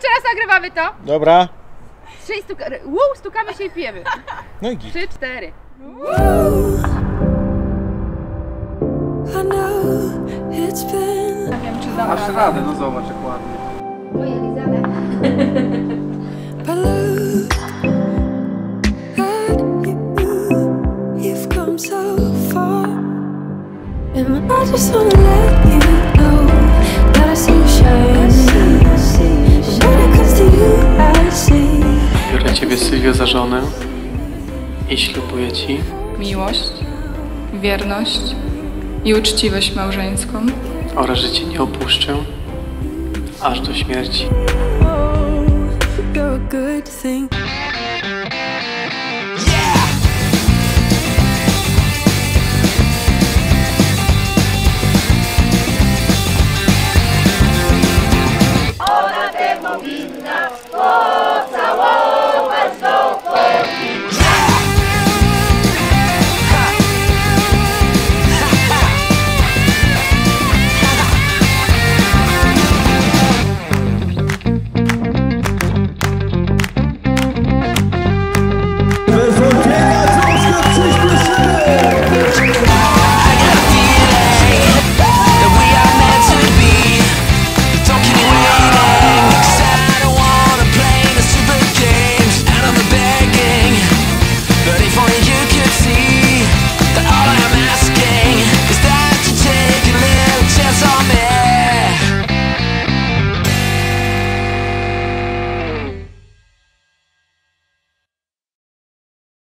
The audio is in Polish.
jeszcze raz nagrywamy to. Dobra. Stukamy się i pijemy. No i git. 3, 4. Wiem, czy dam Masz radę, no zobacz jak ładnie. Moja Elizabeth. I just wanna let you know that I see you shine. When it comes to you, I see. Biorę Ciebie, Sylwio, za żonę i ślubuję Ci miłość, wierność i uczciwość małżeńską. oraz, że Cię nie opuszczę aż do śmierci. You're a good thing.